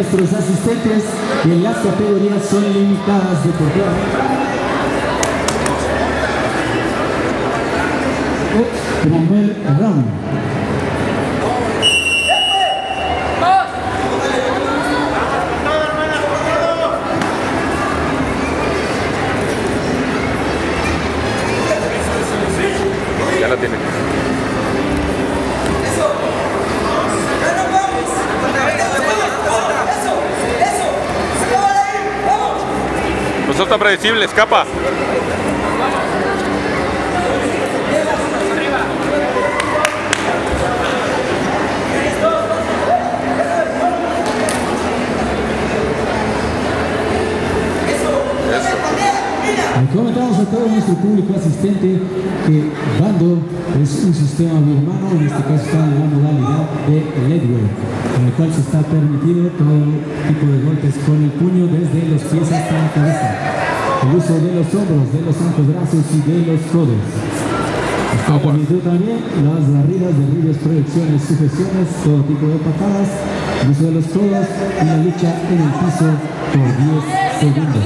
nuestros asistentes en las categorías son limitadas deportivamente. Primer round. Ya la tiene. Pues eso está predecible, escapa. Comentamos a todo nuestro público asistente que Bando es un sistema birmano, en este caso está en la modalidad de leadwork, en el cual se está permitido todo tipo de golpes con el puño desde los pies hasta la cabeza, el uso de los hombros, de los antebrazos y de los codos. Está permitido también las barridas, derribes, proyecciones, sujeciones, todo tipo de patadas, el uso de los codos y la lucha en el piso por 10 segundos.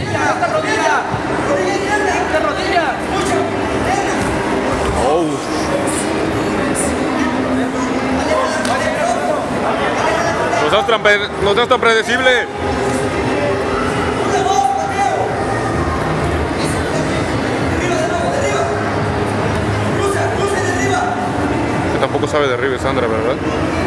No seas tan predecible. Que tampoco sabe de derribe Sandra, ¿verdad?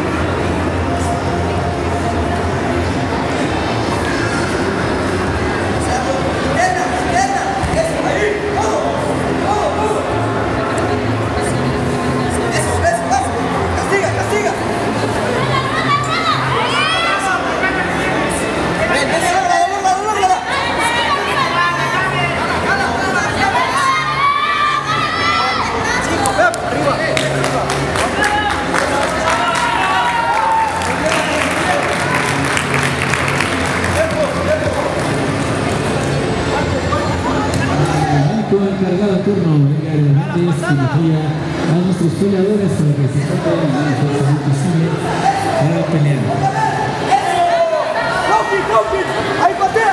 Encargado en turno, venga adelante, esquinafía a nuestros peleadores para que se encuentren en la fuerza posible para pelear. ¡Ahí patea!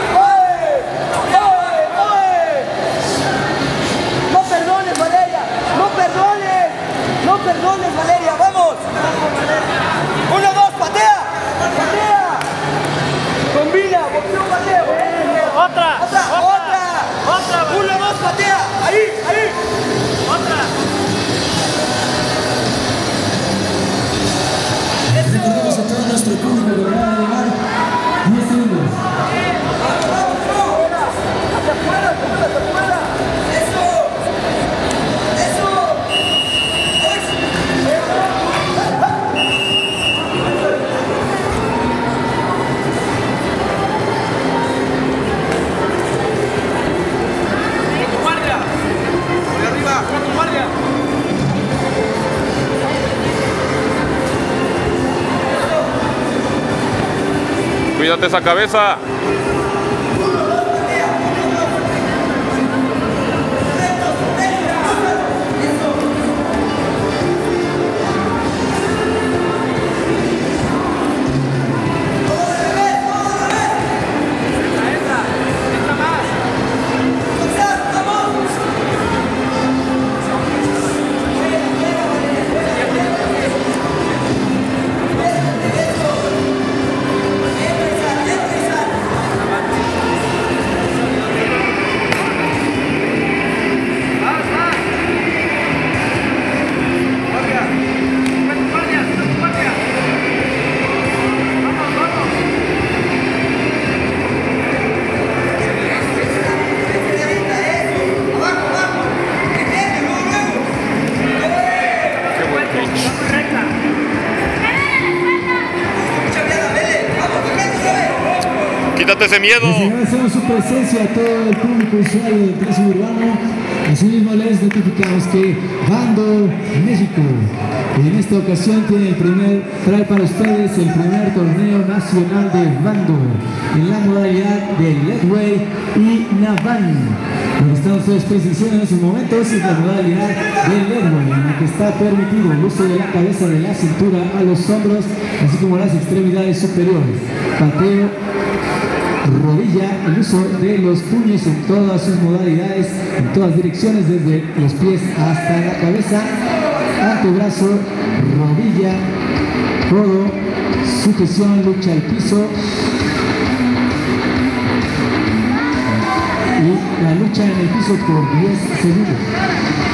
¡No perdones, Valeria! ¡No perdones! ¡No perdones, Valeria! ¡Vamos! ¡Uno, dos! ¡Patea! ¡Patea! ¡Combina! ¡Boxeo, pateo! ¡Otra! ¡Uno, dos! ¡Patea! ¡Ahí! ¡Otra! Recordemos a todo nuestro público que van a llevar 10 segundos. ¡Hacia afuera! ¡Eso! Cuídate esa cabeza. Quítate ese miedo. Les agradecemos su presencia a todo el público usuario del tren suburbano. Asimismo les notificamos que Bando México en esta ocasión trae para ustedes el primer torneo nacional de Bando en la modalidad de Ledway y Navan. Lo que están ustedes presenciando en estos momentos es la modalidad de Ledway, en la que está permitido el uso de la cabeza, de la cintura a los hombros, así como las extremidades superiores. Pateo, rodilla, el uso de los puños en todas sus modalidades, en todas direcciones, desde los pies hasta la cabeza, antebrazo, rodilla, codo, sujeción, lucha al piso y la lucha en el piso por 10 segundos.